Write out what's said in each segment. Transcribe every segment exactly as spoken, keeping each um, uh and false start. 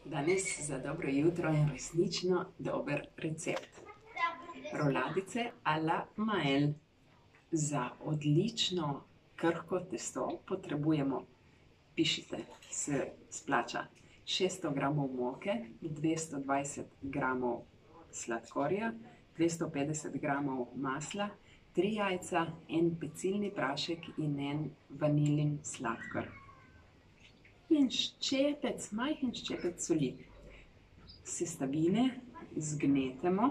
Danes za dobro jutro je resnično dober recept. Roladice a la Mael. Za odlično krhko testo potrebujemo, pišite, se splača, šeststo gramov moke, dvesto dvajset gramov sladkorja, dvesto petdeset gramov masla, tri jajca, en pecilni prašek in en vanilin sladkor. In ščepec, majhen ščepec soli. Sestavine zgnetemo.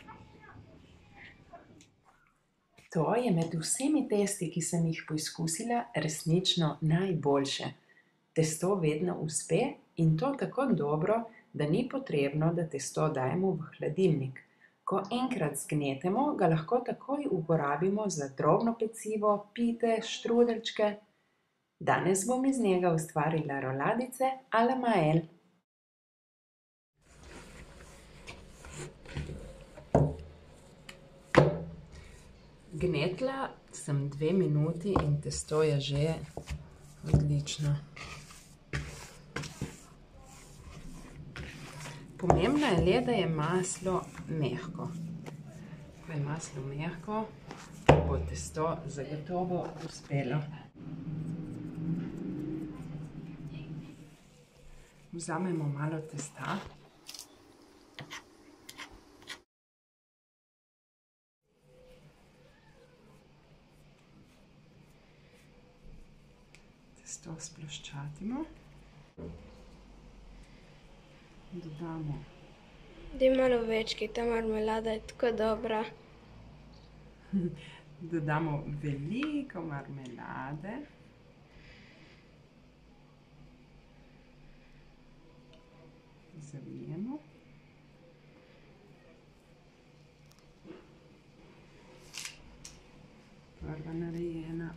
To je med vsemi testi, ki sem jih poizkusila, resnično najboljše. Testo vedno uspe in to tako dobro, da ni potrebno, da testo dajemo v hladilnik. Ko enkrat zgnetemo, ga lahko takoj uporabimo za drobno pecivo, pite, štrudeljčke. Danes bom iz njega ustvarila roladice a la Mael. Gnetla sem dve minuti in testo je že odlično. Pomembno je le, da je maslo mehko. Ko je maslo mehko, bo testo zagotovo uspelo. Vzamemo malo testa. Testo sploščatimo. Dodamo. Daj malo več, ker ta marmelada je tako dobra. Dodamo veliko marmelade. Zavijemo. Prva narejena.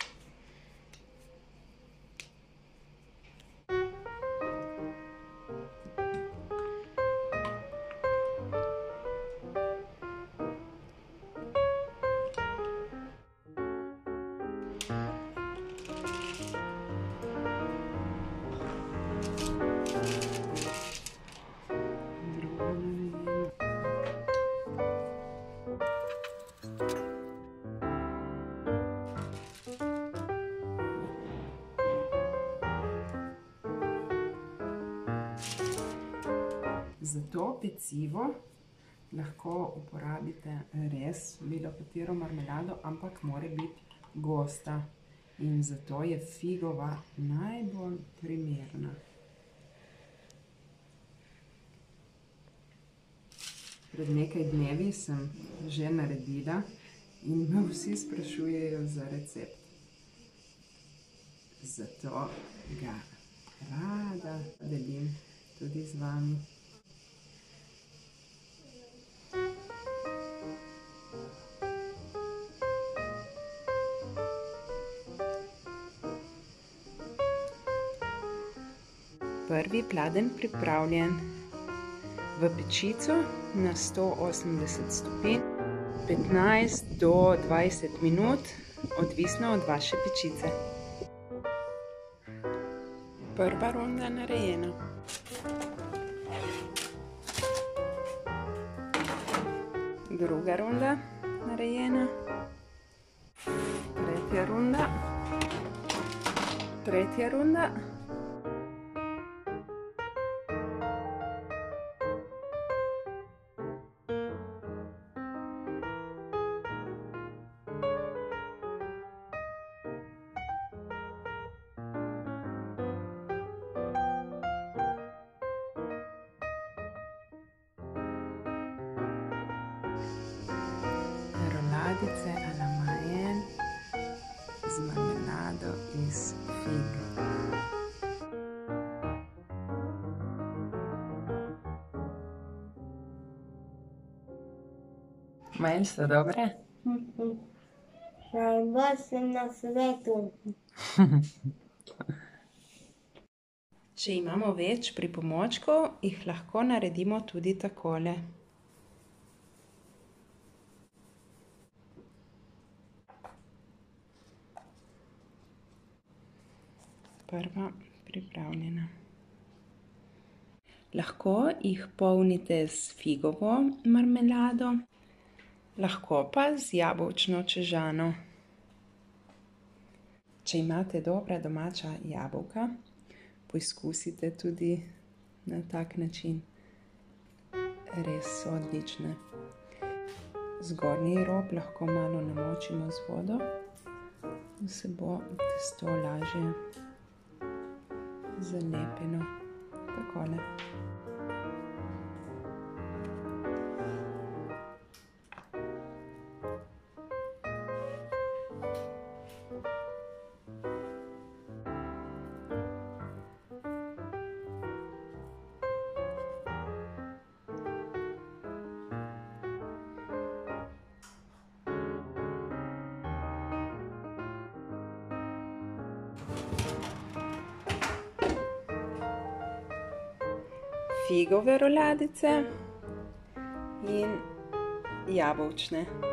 Za to pecivo lahko uporabite res bilo katero marmelado, ampak mora biti gosta. In zato je figova najbolj primerna. Pred nekaj dnevi sem že naredila in me vsi sprašujejo za recept. Zato ga rada delim tudi z vami. Prvi pladenj pripravljen. V pečico na sto osemdeset stopinj petnajst do dvajset minut, odvisno od vaše pečice. Prva runda narejena. Druga runda narejena. Tretja runda. Tretja runda. Roladice a la Mael z marmelado iz fig. Mael, so dobre? Najboljše na svetu. Če imamo več pripomočkov, jih lahko naredimo tudi takole. Prva pripravljena. Lahko jih polnite s figovo marmelado, lahko pa z jabolčno čežano. Če imate dobra domača jabolka, poizkusite tudi na tak način. Res so odlične. Zgornji rob lahko malo namočimo z vodo, da se bo testo lažje zalepilo. Takole. Figove roladice in jabolčne.